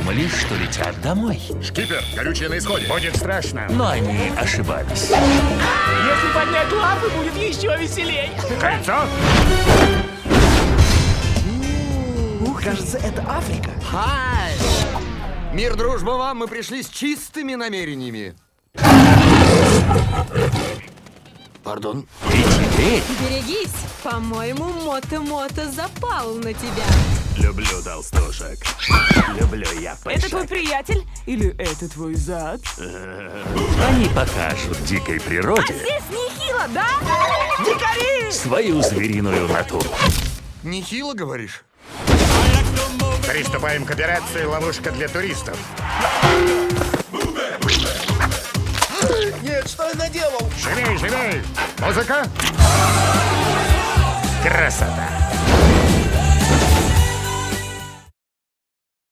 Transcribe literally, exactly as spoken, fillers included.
думали, что летят домой. Шкипер, горючее на исходе. Будет страшно. Но они ошибались. Если поднять лапы, будет еще веселей. Кольцо? Ух, кажется, это Африка. Хай! Мир, дружба вам, мы пришли с чистыми намерениями. Пардон? И теперь Берегись, по-моему, Мото-Мото запал на тебя. Люблю толстушек. Люблю я Это твой приятель? Или это твой зад? они покажут дикой природе Здесь нехило, да? Дикари! свою звериную натуру. Нехило, говоришь? Приступаем к операции «Ловушка для туристов». Нет, что я наделал? Живей, живей! Музыка! Красота!